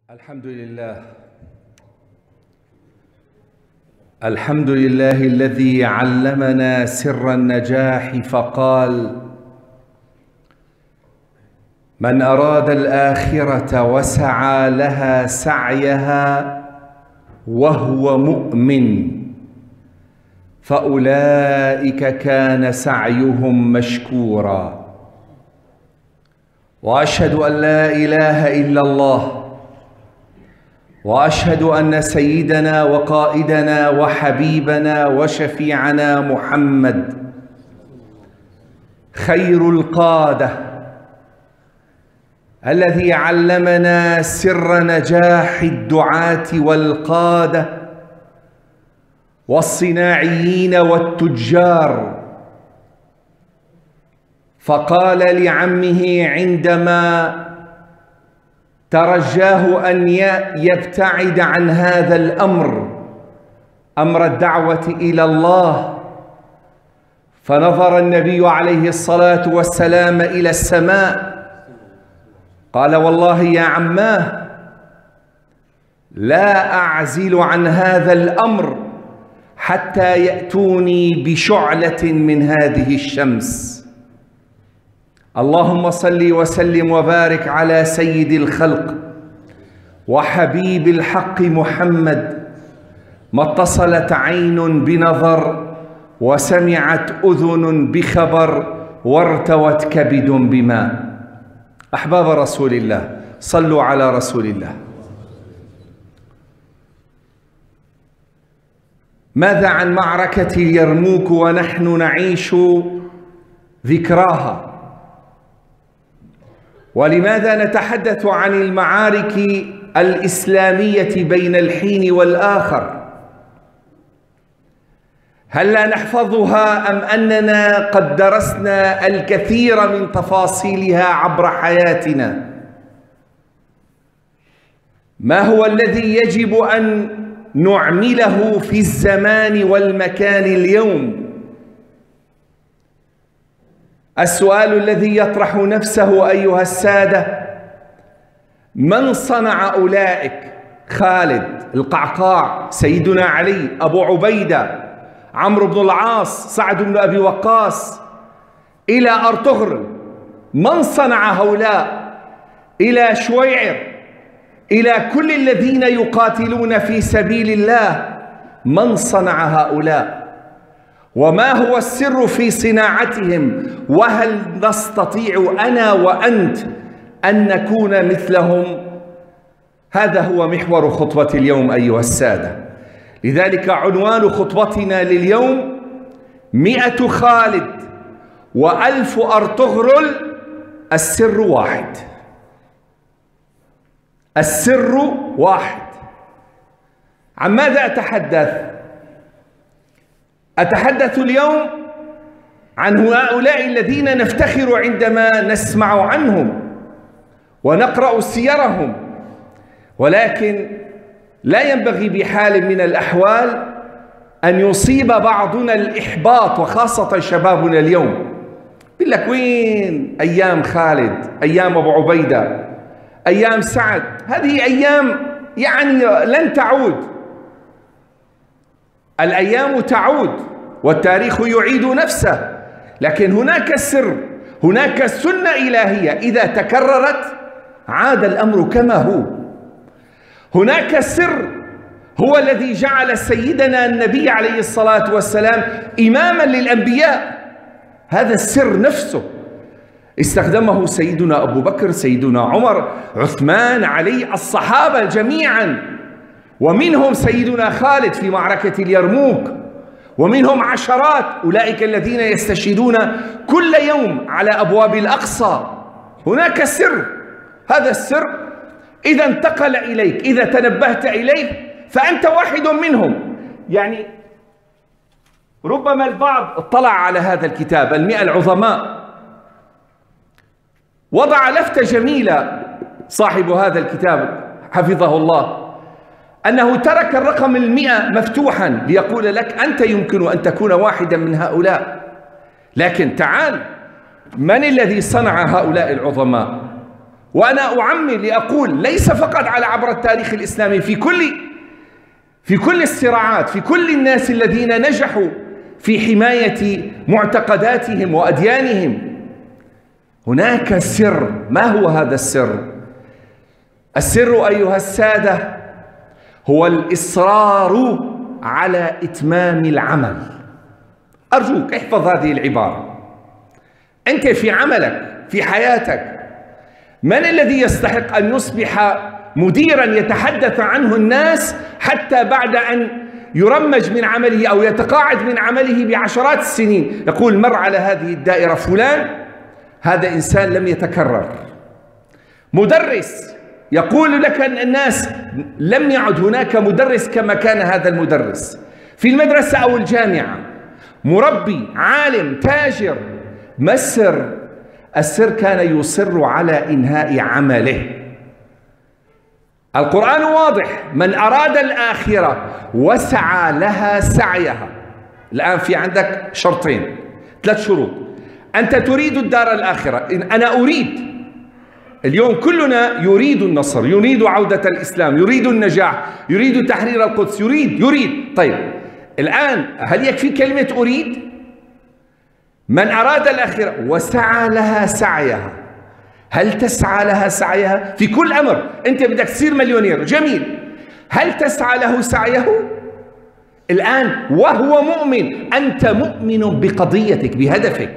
الحمد لله الذي علمنا سر النجاح فقال: من أراد الآخرة وسعى لها سعيها وهو مؤمن فأولئك كان سعيهم مشكورا. وأشهد أن لا إله إلا الله، وأشهد أن سيدنا وقائدنا وحبيبنا وشفيعنا محمد خير القادة الذي علمنا سر نجاح الدعاة والقادة والصناعيين والتجار، فقال لعمه عندما ترجاه أن يبتعد عن هذا الأمر، أمر الدعوة إلى الله، فنظر النبي عليه الصلاة والسلام إلى السماء قال: والله يا عماه لا أعزل عن هذا الأمر حتى يأتوني بشعلة من هذه الشمس. اللهم صل وسلم وبارك على سيد الخلق وحبيب الحق محمد، ما اتصلت عين بنظر وسمعت أذن بخبر وارتوت كبد بماء. أحباب رسول الله، صلوا على رسول الله. ماذا عن معركة اليرموك ونحن نعيش ذكراها؟ ولماذا نتحدث عن المعارك الإسلامية بين الحين والآخر؟ هل لا نحفظها أم أننا قد درسنا الكثير من تفاصيلها عبر حياتنا؟ ما هو الذي يجب أن نعمله في الزمان والمكان اليوم؟ السؤال الذي يطرح نفسه أيها السادة: من صنع أولئك؟ خالد، القعقاع، سيدنا علي، أبو عبيدة، عمرو بن العاص، سعد بن أبي وقاص، إلى أرطغرل. من صنع هؤلاء؟ إلى شويعر، إلى كل الذين يقاتلون في سبيل الله. من صنع هؤلاء؟ وما هو السر في صناعتهم؟ وهل نستطيع أنا وأنت أن نكون مثلهم؟ هذا هو محور خطبة اليوم أيها السادة. لذلك عنوان خطبتنا لليوم: 100 خالد و1000 أرطغرل، السر واحد. السر واحد. عن ماذا أتحدث؟ أتحدث اليوم عن هؤلاء الذين نفتخر عندما نسمع عنهم ونقرأ سيرهم، ولكن لا ينبغي بحال من الأحوال أن يصيب بعضنا الإحباط، وخاصة شبابنا اليوم. يقول لك: وين أيام خالد، أيام أبو عبيدة، أيام سعد؟ هذه أيام يعني لن تعود. الأيام تعود والتاريخ يعيد نفسه، لكن هناك سر، هناك سنة إلهية إذا تكررت عاد الأمر كما هو. هناك سر هو الذي جعل سيدنا النبي عليه الصلاة والسلام إماما للأنبياء. هذا السر نفسه استخدمه سيدنا أبو بكر، سيدنا عمر، عثمان، علي، الصحابة جميعا، ومنهم سيدنا خالد في معركة اليرموك، ومنهم عشرات أولئك الذين يستشهدون كل يوم على أبواب الأقصى. هناك سر. هذا السر إذا انتقل إليك، إذا تنبهت إليه، فأنت واحد منهم. يعني ربما البعض اطلع على هذا الكتاب 100 العظماء، وضع لفتة جميلة صاحب هذا الكتاب حفظه الله، أنه ترك الرقم 100 مفتوحا ليقول لك: أنت يمكن أن تكون واحدا من هؤلاء. لكن تعال، من الذي صنع هؤلاء العظماء؟ وأنا أعمم لأقول ليس فقط على عبر التاريخ الإسلامي، في كل الصراعات، في كل الناس الذين نجحوا في حماية معتقداتهم وأديانهم، هناك سر. ما هو هذا السر؟ السر أيها السادة هو الإصرار على إتمام العمل. أرجوك احفظ هذه العبارة. أنت في عملك، في حياتك، من الذي يستحق أن يصبح مديرا يتحدث عنه الناس حتى بعد أن يرمج من عمله أو يتقاعد من عمله بعشرات السنين يقول مر على هذه الدائرة فلان، هذا إنسان لم يتكرر. مدرس يقول لك الناس لم يعد هناك مدرس كما كان هذا المدرس في المدرسة أو الجامعة. مربي، عالم، تاجر، ما السر؟ السر كان يصر على إنهاء عمله. القرآن واضح: من أراد الآخرة وسعى لها سعيها. الآن في عندك شرطين، 3 شروط. أنت تريد الدار الآخرة، أنا أريد. اليوم كلنا يريد النصر، يريد عودة الإسلام، يريد النجاح، يريد تحرير القدس، يريد. طيب الآن هل يكفي كلمة أريد؟ من أراد الآخرة وسعى لها سعيها. هل تسعى لها سعيها؟ في كل أمر. أنت بدك تصير مليونير، جميل، هل تسعى له سعيه؟ الآن وهو مؤمن، أنت مؤمن بقضيتك، بهدفك.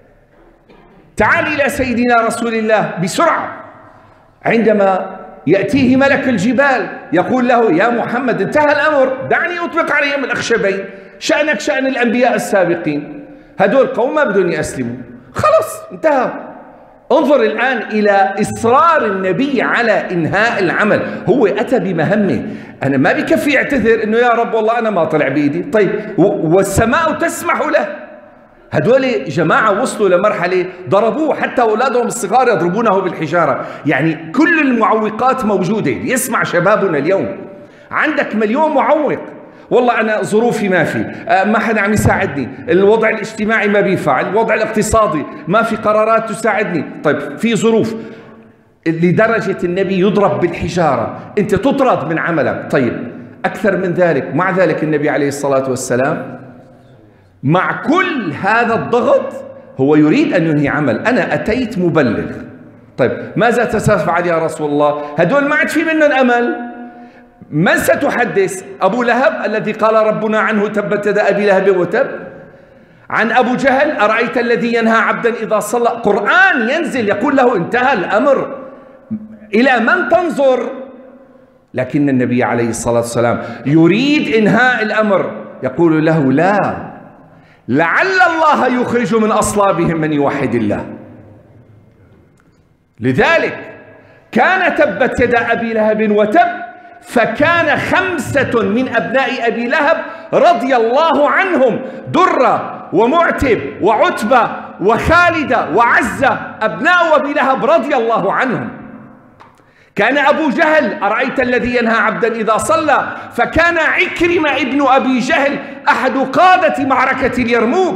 تعال إلى سيدنا رسول الله بسرعة، عندما يأتيه ملك الجبال يقول له: يا محمد انتهى الأمر، دعني أطبق عليهم الأخشبين، شأنك شأن الأنبياء السابقين، هدول قوم ما بدهم يسلموا، خلص انتهى. انظر الآن إلى إصرار النبي على إنهاء العمل. هو أتى بمهمة، أنا ما بكفي يعتذر إنه يا رب والله أنا ما طلع بإيدي. طيب والسماء تسمح له. هدول جماعة وصلوا لمرحلة ضربوه، حتى أولادهم الصغار يضربونه بالحجارة. يعني كل المعوقات موجودة. يسمع شبابنا اليوم، عندك مليون معوق، والله أنا ظروفي ما في، ما حدا عم يساعدني، الوضع الاجتماعي ما بينفع، الوضع الاقتصادي ما في قرارات تساعدني. طيب في ظروف لدرجة النبي يضرب بالحجارة، أنت تطرد من عملك. طيب أكثر من ذلك، مع ذلك النبي عليه الصلاة والسلام مع كل هذا الضغط هو يريد أن ينهي عمل. أنا أتيت مبلغ. طيب ماذا ستفعل يا رسول الله؟ هدول ما عاد في منهم أمل. من ستحدث؟ أبو لهب الذي قال ربنا عنه: تبت يدا أبي لهب وتب. عن أبو جهل: أرأيت الذي ينهى عبدا إذا صلى. قرآن ينزل يقول له انتهى الأمر، إلى من تنظر؟ لكن النبي عليه الصلاة والسلام يريد إنهاء الأمر، يقول له: لا، لعل الله يخرج من أصلابهم من يوحد الله. لذلك كان تبت يدا أبي لهب وتب، فكان 5 من أبناء أبي لهب رضي الله عنهم: درة ومعتب وعتبة وخالدة وعزة، أبناء أبي لهب رضي الله عنهم. كان أبو جهل: أرأيت الذي ينهى عبدا إذا صلى. فكان عكرمة ابن أبي جهل أحد قادة معركة اليرموك.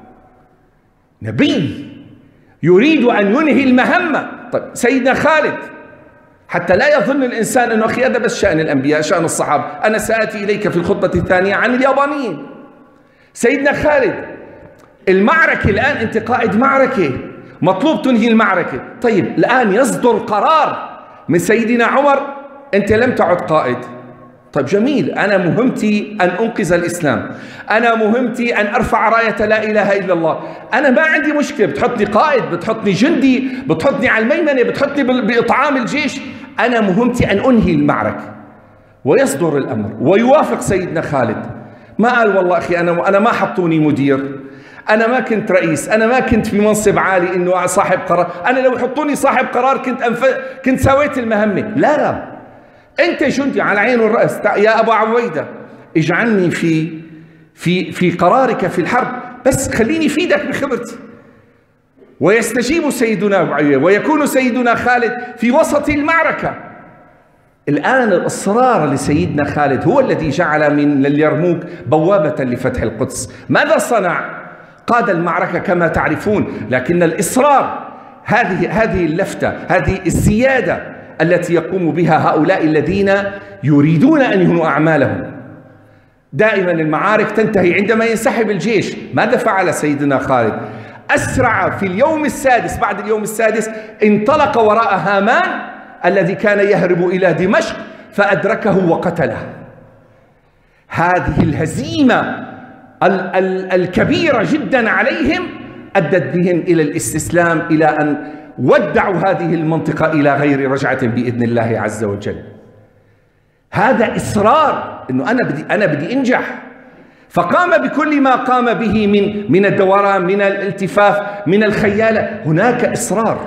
نبي يريد أن ينهي المهمة. طيب سيدنا خالد، حتى لا يظن الإنسان أنه أخي هذا بس شأن الأنبياء، شأن الصحابة، أنا سآتي إليك في الخطبة الثانية عن اليابانيين. سيدنا خالد، المعركة الآن أنت قائد معركة، مطلوب تنهي المعركة. طيب الآن يصدر قرار من سيدنا عمر: أنت لم تعد قائد. طيب جميل، أنا مهمتي أن أنقذ الإسلام، أنا مهمتي أن أرفع راية لا إله إلا الله، أنا ما عندي مشكلة، بتحطني قائد، بتحطني جندي، بتحطني على الميمنة، بتحطني بإطعام الجيش، أنا مهمتي أن أنهي المعركة. ويصدر الأمر ويوافق سيدنا خالد. ما قال والله أخي أنا ما حطوني مدير، أنا ما كنت رئيس، أنا ما كنت في منصب عالي إنه صاحب قرار، أنا لو يحطوني صاحب قرار كنت سويت المهمة. لا، أنت جندي على عين والرأس. يا أبا عبيدة، اجعلني في قرارك في الحرب، بس خليني فيدك بخبرتي. ويستجيب سيدنا أبو عبيدة ويكون سيدنا خالد في وسط المعركة. الآن الإصرار لسيدنا خالد هو الذي جعل من اليرموك بوابة لفتح القدس. ماذا صنع؟ قاد المعركة كما تعرفون، لكن الإصرار، هذه اللفتة، هذه السيادة التي يقوم بها هؤلاء الذين يريدون أن ينهوا أعمالهم. دائما المعارك تنتهي عندما ينسحب الجيش. ماذا فعل سيدنا خالد؟ أسرع في اليوم السادس، بعد اليوم السادس انطلق وراء هامان الذي كان يهرب إلى دمشق فأدركه وقتله. هذه الهزيمة الكبيرة جدا عليهم أدت بهم إلى الاستسلام، إلى أن ودعوا هذه المنطقة إلى غير رجعة بإذن الله عز وجل. هذا إصرار إنه أنا بدي أنجح، فقام بكل ما قام به من الدوران، من الالتفاف، من الخيالة. هناك إصرار.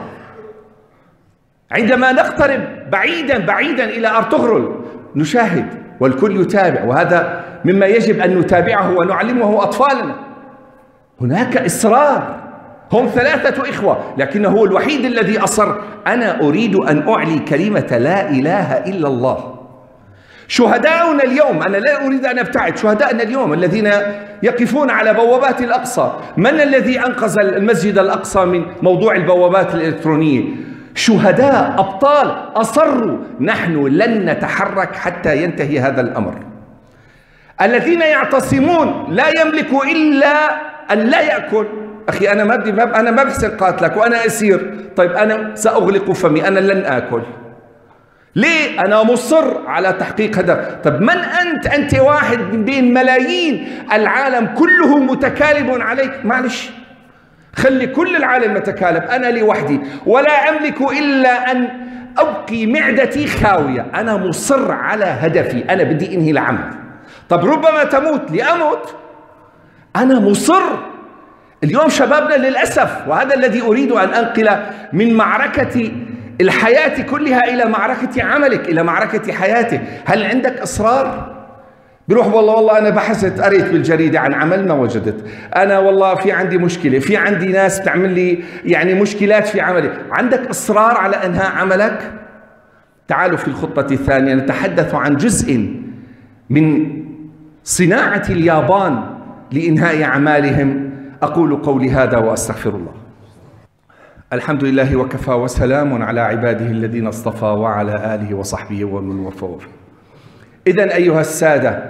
عندما نقترب بعيدا إلى أرطغرل نشاهد والكل يتابع، وهذا مما يجب أن نتابعه ونعلمه أطفالنا. هناك إصرار. هم 3 إخوة لكنه هو الوحيد الذي أصر: أنا أريد أن أعلي كلمة لا إله إلا الله. شهداؤنا اليوم، أنا لا أريد أن أبتعد، شهداءنا اليوم الذين يقفون على بوابات الأقصى. من الذي أنقذ المسجد الأقصى من موضوع البوابات الإلكترونية؟ شهداء أبطال أصروا: نحن لن نتحرك حتى ينتهي هذا الأمر. الذين يعتصمون لا يملكوا إلا أن لا يأكل. أخي أنا ما بحسن قاتلك وأنا أسير، طيب أنا سأغلق فمي، أنا لن آكل. ليه؟ أنا مصر على تحقيق هدف. طب من أنت؟ أنت واحد من بين ملايين، العالم كله متكالب عليك. معلش، خلي كل العالم متكالب، أنا لوحدي ولا أملك إلا أن أبقي معدتي خاوية. أنا مصر على هدفي، أنا بدي أنهي العمل. طب ربما تموت لأموت، أنا مصر. اليوم شبابنا للأسف، وهذا الذي أريد أن أنقل من معركة الحياة كلها إلى معركة عملك، إلى معركة حياتك. هل عندك إصرار؟ بيروح والله أنا بحثت، قريت بالجريدة عن عمل ما وجدت، أنا والله في عندي مشكلة، في عندي ناس تعمل لي يعني مشكلات في عملي. عندك إصرار على إنهاء عملك؟ تعالوا في الخطة الثانية نتحدث عن جزء من صناعة اليابان لإنهاء أعمالهم. أقول قولي هذا وأستغفر الله. الحمد لله وكفى وسلام على عباده الذين اصطفى وعلى آله وصحبه ومن وفى. إذن أيها السادة،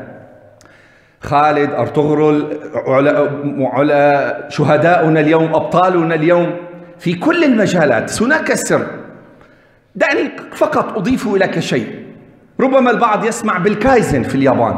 خالد، أرطغرل، شهداؤنا اليوم، أبطالنا اليوم في كل المجالات. هناك سر. دعني فقط أضيف لك شيء. ربما البعض يسمع بالكايزن في اليابان.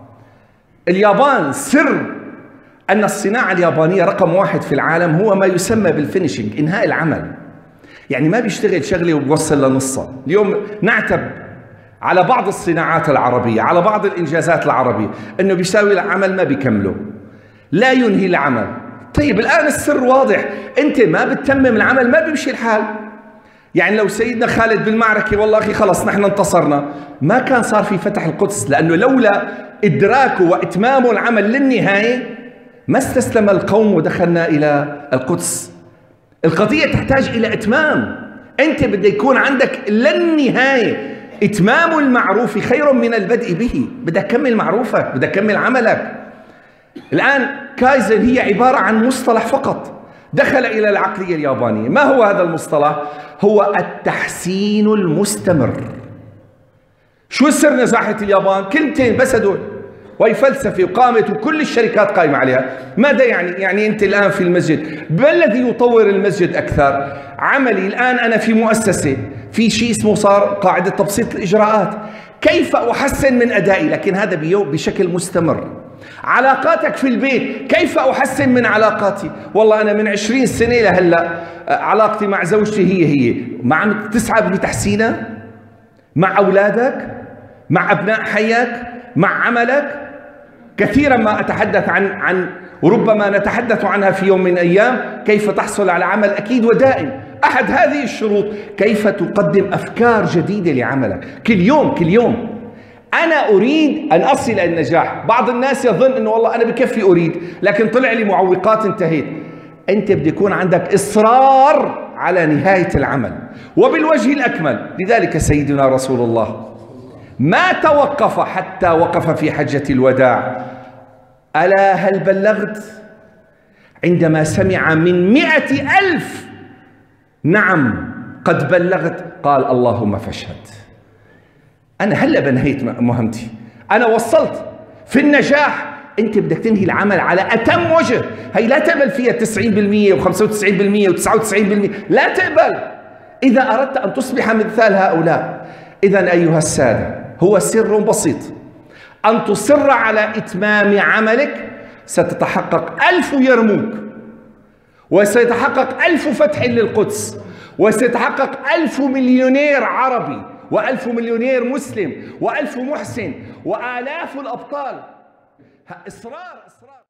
اليابان سر أن الصناعة اليابانية رقم 1 في العالم هو ما يسمى بالفينيشنج، إنهاء العمل. يعني ما بيشتغل شغلة وبوصل لنصها. اليوم نعتب على بعض الصناعات العربية، على بعض الإنجازات العربية، أنه بيساوي العمل ما بيكمله، لا ينهي العمل. طيب الآن السر واضح، أنت ما بتتمم العمل ما بيمشي الحال. يعني لو سيدنا خالد بالمعركة والله أخي خلص نحن انتصرنا، ما كان صار في فتح القدس، لأنه لولا إدراكه وإتمامه العمل للنهاية ما استسلم القوم ودخلنا إلى القدس. القضية تحتاج إلى إتمام. أنت بدأ يكون عندك للنهاية. إتمام المعروف خير من البدء به. بدك تكمل معروفك، بدك تكمل عملك. الآن كايزن هي عبارة عن مصطلح فقط دخل إلى العقلية اليابانية. ما هو هذا المصطلح؟ هو التحسين المستمر. شو سر نجاح اليابان؟ كلمتين بس هدول، وهي فلسفة وقامت وكل الشركات قائمة عليها. ماذا يعني؟ يعني أنت الآن في المسجد، ما الذي يطور المسجد أكثر؟ عملي الآن أنا في مؤسسة، في شيء اسمه صار قاعدة تبسيط الإجراءات. كيف أحسن من أدائي؟ لكن هذا بشكل مستمر. علاقاتك في البيت، كيف أحسن من علاقاتي؟ والله أنا من 20 سنة لهلأ علاقتي مع زوجتي هي ما عم تسعى بتحسينها؟ مع أولادك، مع أبناء حيك، مع عملك. كثيرا ما أتحدث عن وربما نتحدث عنها في يوم من الأيام، كيف تحصل على عمل أكيد ودائم. أحد هذه الشروط كيف تقدم أفكار جديدة لعملك كل يوم. أنا أريد أن أصل إلى النجاح. بعض الناس يظن أنه والله أنا بكفي أريد، لكن طلع لي معوقات انتهيت. أنت بدي يكون عندك إصرار على نهاية العمل وبالوجه الأكمل. لذلك سيدنا رسول الله ما توقف حتى وقف في حجة الوداع. ألا هل بلغت؟ عندما سمع من 100,000 نعم قد بلغت، قال اللهم فاشهد. أنا هلأ بنهيت مهمتي، أنا وصلت في النجاح. أنت بدك تنهي العمل على أتم وجه. هي لا تقبل فيها 90% و95% و99%، لا تقبل إذا أردت أن تصبح مثال هؤلاء. إذا أيها السادة، هو سر بسيط، أن تصر على إتمام عملك، ستتحقق 1000 يرموك، وسيتحقق 1000 فتح للقدس، وسيتحقق 1000 مليونير عربي، و1000 مليونير مسلم، و1000 محسن، وآلاف الأبطال. إصرار.